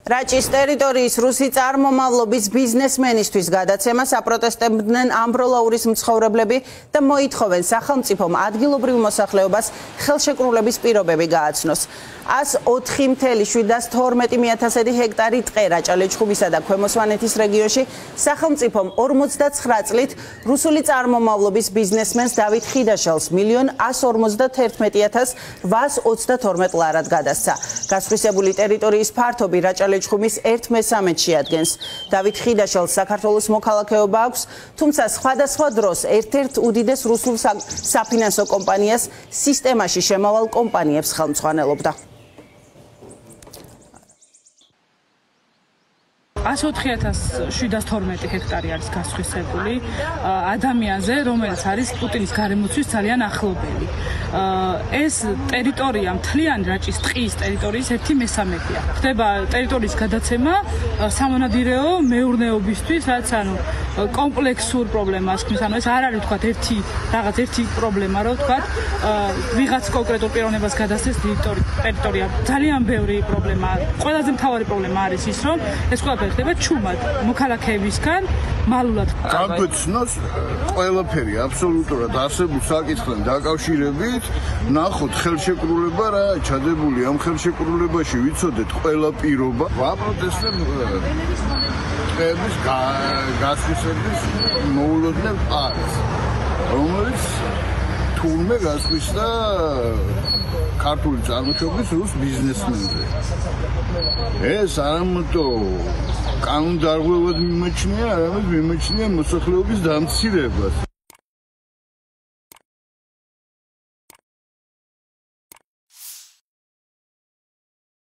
რაჭის ტერიტორიის რუსი წარმომავლობის ბიზნესმენისთვის გადაცემა საპროტესტებდნენ ამბროლაურის მცხოვრებლები და მოითხოვენ სახელმწიფომ ადგილობრივ მოსახლეობას ხელშეკრულების პირობები გააცნოს. 104,712 ჰექტარი ტყე რაჭა-ლეჩხუმისა და ქვემო სვანეთის რეგიონში სახელმწიფომ 49 წლით რუსული წარმომავლობის ბიზნესმენს დავით ხიდაშელს 1,111,822 ლარად გადასცა. გასხვისებული ტერიტორიის ფართობი რაჭა-ლეჩხუმის 1/13 შეადგენს. დავით ხიდაშელს საქართველოს მოქალაქეობა აქვს, თუმცა სხვადასხვა დროს ერთ-ერთ უდიდეს რუსულ საფინანსო კომპანიას სისტემაში შემავალ კომპანიებს ხელმძღვანელობდა. 104,712 ჰექტარი არის გასხვისებული ადამიანზე, რომელიც არის პუტინის გარემოცვის ძალიან ახლობელი. ეს ტერიტორია მთლიანი რაჭის ტყის ტერიტორიის 1/13-ია. ხდება ტერიტორიის გადაცემა სამონადირეო მეურნეობისთვის, რაც კომპლექსურ პრობლემას ქმნის. ეს არ არის თქვა ერთი პრობლემა, რომ თქვა ვიღაც კონკრეტულ პიროვნებას გადასცეს ტერიტორია. ძალიან ბევრი პრობლემაა. ყველაზე მთავარი პრობლემა არის ის, რომ ეს ყველაფერი ხდება ჩუმად მოქალაქეებისგან მალულად. გაგვეცნოს ყველაფერი აბსოლუტურად არსებულ საკითხთან დაკავშირებით, ნახოთ ხელშეკრულება რა ჩადებული ამ ხელშეკრულებაში ვიცოდეთ ყველა პირობა. ვაპროტესტებ ტყეების გასხვისების მოულოდნელ პარკს, რომელიც თურმე გასხვისდა ქართული წარმოშობის რუს ბიზნესმენზე. ეს არამარტო კანონდარღვევად მიმაჩნია, არამედ მიმაჩნია მოსახლეობის დამცირებას.